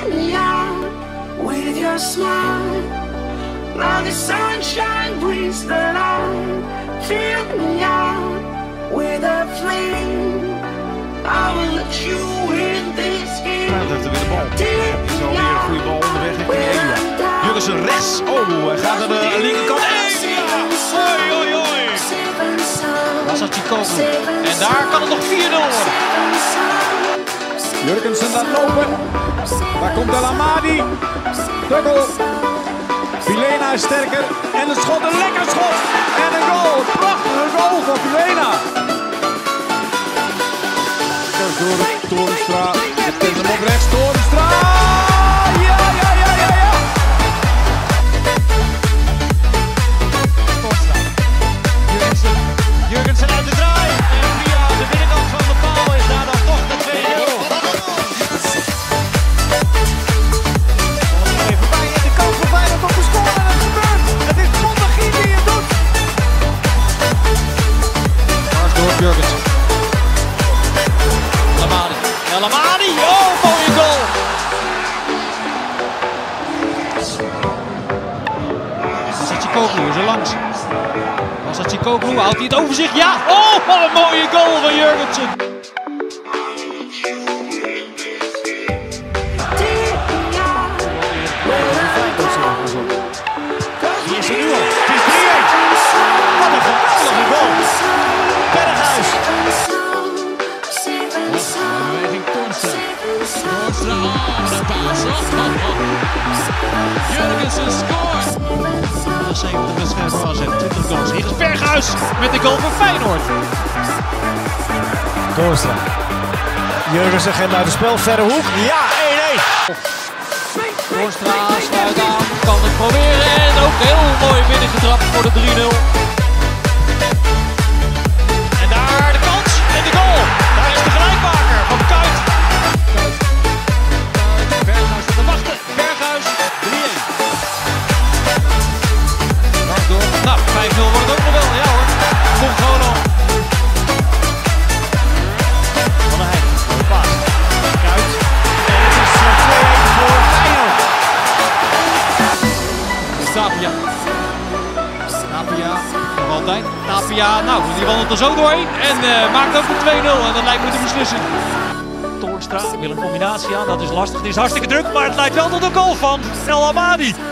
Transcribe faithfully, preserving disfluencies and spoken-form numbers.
me out with your smile. Now the sunshine brings the light. Fill me out with a flame. I will let you in this game. Feyenoord heeft er weer de bal. Is alweer een goede bal onderweg richting Elia. Jurgensen rechts. Oh, hij gaat naar de linkerkant. Elia! Oi, oi, oi. Was dat Chikoglu. En daar kan het nog vier nul worden. Jurgensen laat lopen. Daar komt El Amadi. Dubbel. Vilena is sterker. En een schot, een lekker schot. En een goal. Een prachtige goal van Vilena. Door Toornstra. Zet hem op rechts. Toornstra. Ja, ja, ja, ja, ja. Toornstra. Jurgensen. Jurgensen uit de draai. En via de binnenkant van de paal is daar dan toch de twee nul. Even bij in de kant van Feyenoord op de score en het gebeurt. Het is Montagie die het doet. Mars door Jurgensen. El Amadi, oh, mooie goal! Was dat Chikoglu, is er langs. Was dat Chikoglu, houdt hij het over zich? Ja! Oh, wat een mooie goal van Jurgensen! Hier is hij nu al. Het is drie één. Wat een geweldige goal! Berghuis! Toornstra, oh, de paas. Jurgensen scoort. zeventig wedstrijden voor A Z, twintig goals. Hier is Berghuis met de goal voor Feyenoord. Toornstra. Jurgensen gaat naar de spel, verre hoek. Ja, één één. Toornstra sluit aan, kan het proberen en ook heel mooi binnengetrapt voor de drie nul. En daar de kans en de goal. Daar is de gelijkmaker van Kuit. Berghuis te wachten. Berghuis, drie één. Door. Nou, vijf nul wordt het ook nog wel. Ja hoor. Komt gewoon al. Van der Heijden. Mooie paas. Kuit. En het is twee één voor Feyenoord. Tapia. Tapia. Nog altijd. Tapia. Nou, die wandelt er zo doorheen. En uh, maakt ook een twee nul. En dat lijkt me de beslissing. Toornstra wil een combinatie aan. Dat is lastig. Het is hartstikke druk. Maar het lijkt wel tot een goal van El Amadi.